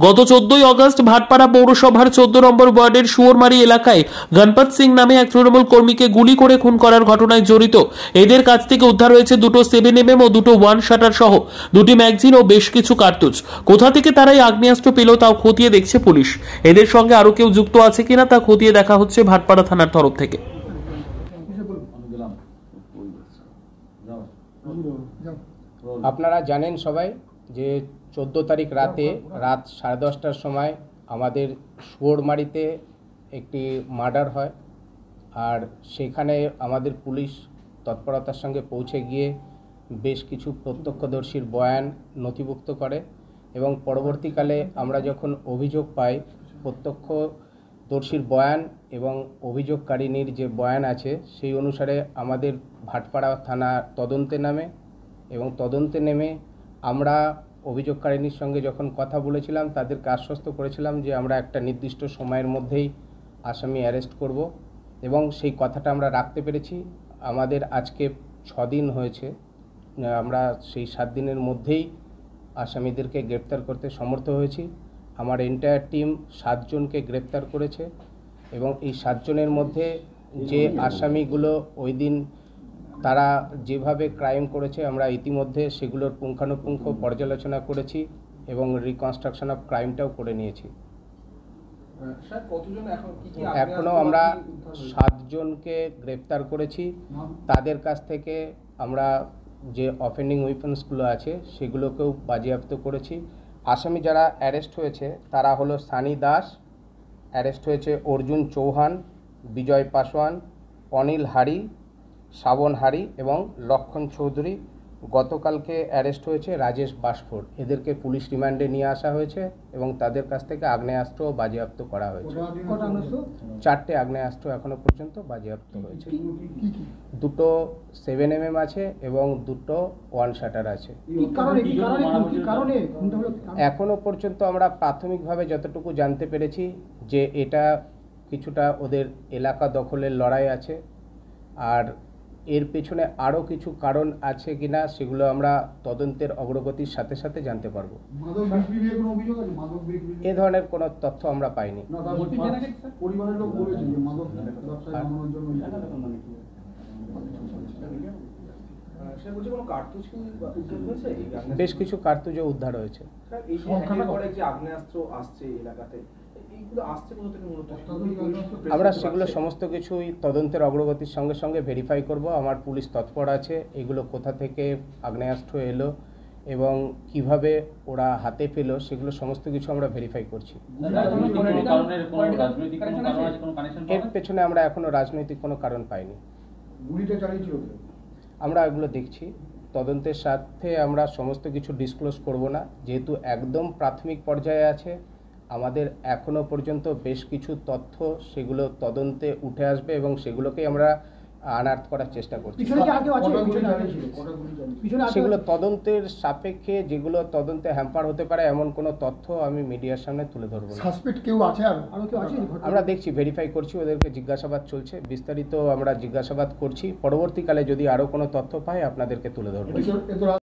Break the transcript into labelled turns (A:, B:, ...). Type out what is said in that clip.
A: গত 14ই আগস্ট ভাটপাড়া পৌরসভার 14 নম্বর ওয়ার্ডের শুয়োরমারি এলাকায় গণপত সিং নামে এক তৃণমূল কর্মীকে গুলি করে খুন করার ঘটনায় জড়িত এদের কাছ থেকে উদ্ধার হয়েছে দুটো 7mm ও দুটো 1 শাটার সহ দুটি ম্যাগজিন ও বেশ কিছু কার্তুজ। কোথা থেকে তারা এই আগ্নেয়াস্ত্র পেল তাও খতিয়ে দেখছে পুলিশ। এদের সঙ্গে আরো কেউ যুক্ত আছে কিনা তা খতিয়ে দেখা হচ্ছে ভাটপাড়া থানার তরফ থেকে।
B: আপনারা জানেন সবাই যে 14 তারিখ রাত 10:30টার সময় আমাদের শুয়োরমারিতে একটি মার্ডার হয়, আর সেখানে আমাদের পুলিশ তৎপরতার সঙ্গে পৌঁছে গিয়ে বেশ কিছু প্রত্যক্ষদর্শীর বয়ান নথিভুক্ত করে এবং পরবর্তীকালে আমরা যখন অভিযোগ পাই প্রত্যক্ষদর্শীর বয়ান এবং অভিযোগকারিনীর যে বয়ান আছে সেই অনুসারে আমাদের ভাটপাড়া থানা তদন্তে নামে এবং তদন্তে নেমে আমরা অভিযোগকারিনীর সঙ্গে যখন কথা বলেছিলাম তাদেরকে আশ্বস্ত করেছিলাম যে আমরা একটা নির্দিষ্ট সময়ের মধ্যেই আসামি অ্যারেস্ট করব এবং সেই কথাটা আমরা রাখতে পেরেছি। আমাদের আজকে 6 দিন হয়েছে, আমরা সেই 7 দিনের মধ্যেই আসামিদেরকে গ্রেপ্তার করতে সমর্থ হয়েছি। আমার এন্টায়ার টিম 7 জনকে গ্রেপ্তার করেছে এবং এই 7 জনের মধ্যে যে আসামিগুলো ওই দিন তারা যেভাবে ক্রাইম করেছে আমরা ইতিমধ্যে সেগুলোর পুঙ্খানুপুঙ্খ পর্যালোচনা করেছি এবং রিকনস্ট্রাকশন অফ ক্রাইমটাও করে নিয়েছি। এখনও আমরা 7 জনকে গ্রেপ্তার করেছি। তাদের কাছ থেকে আমরা যে অফেন্ডিং উইপন্সগুলো আছে সেগুলোকেও বাজেয়াপ্ত করেছি। আসামি যারা অ্যারেস্ট হয়েছে তারা হলো সানি দাস, অ্যারেস্ট হয়েছে অর্জুন চৌহান, বিজয় পাসওয়ান, অনিল হারি, শ্রাবণ হারি এবং লক্ষণ চৌধুরী। গতকালকে অ্যারেস্ট হয়েছে রাজেশ বাসফোর। এদেরকে পুলিশ রিমান্ডে নিয়ে আসা হয়েছে এবং তাদের কাছ থেকে আগ্নেয়াস্ত্র বাজেয়াপ্ত করা হয়েছে। 4টে আগ্নেয়াস্ত্র এখনো পর্যন্ত বাজেয়াপ্ত হয়েছে। দুটো 7mm আছে এবং দুটো 1 শাটার আছে। এখনো পর্যন্ত আমরা প্রাথমিকভাবে যতটুকু জানতে পেরেছি যে এটা কিছুটা ওদের এলাকা দখলের লড়াই আছে, আর এর পেছনে আরও কিছু কারণ আছে কিনা সেগুলো আমরা তদন্তের অগ্রগতির সাথে সাথে জানতে পারবো। এ ধরনের কোনো তথ্য আমরা পাইনি। বেশ কিছু কার্তুজও উদ্ধার হয়েছে। আমরা সেগুলো সমস্ত কিছুই তদন্তের অগ্রগতির সঙ্গে সঙ্গে ভেরিফাই করব। আমার পুলিশ তৎপর আছে এগুলো কোথা থেকে আগ্নেয়াস্ত্র এলো এবং কিভাবে ওরা হাতে পেলো সেগুলো সমস্ত কিছু আমরা ভেরিফাই করছি। এর পেছনে আমরা এখনো রাজনৈতিক কোনো কারণ পাইনি। আমরা এগুলো দেখছি, তদন্তের সাথে আমরা সমস্ত কিছু ডিসক্লোজ করব না, যেহেতু একদম প্রাথমিক পর্যায়ে আছে। আমাদের এখনো পর্যন্ত বেশ কিছু তথ্য সেগুলো তদন্তে উঠে আসবে এবং সেগুলোকেই আমরা আনার্থ করার চেষ্টা করছি। সেগুলো তদন্তের সাপেক্ষে যেগুলো তদন্তে হ্যাম্পার হতে পারে এমন কোনো তথ্য আমি মিডিয়ার সামনে তুলে ধরবো না। আমরা দেখছি, ভেরিফাই করছি, ওদেরকে জিজ্ঞাসাবাদ চলছে, বিস্তারিত আমরা জিজ্ঞাসাবাদ করছি। পরবর্তীকালে যদি আরও কোনো তথ্য পাই আপনাদেরকে তুলে ধরবো।